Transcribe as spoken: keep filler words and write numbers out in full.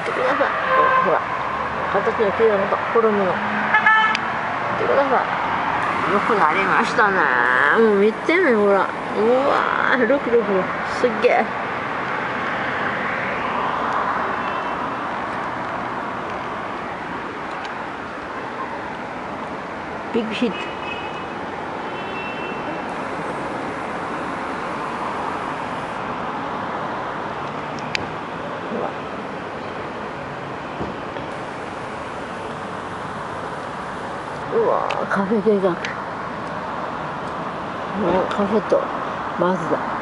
てください。ほら形の綺麗なフォルムの見てください。よくなりましたね。もう見てみほら、うわー、ルクルクすっげえ。ビッグヒット。うわー、カフェ計画。カフェとマツダ。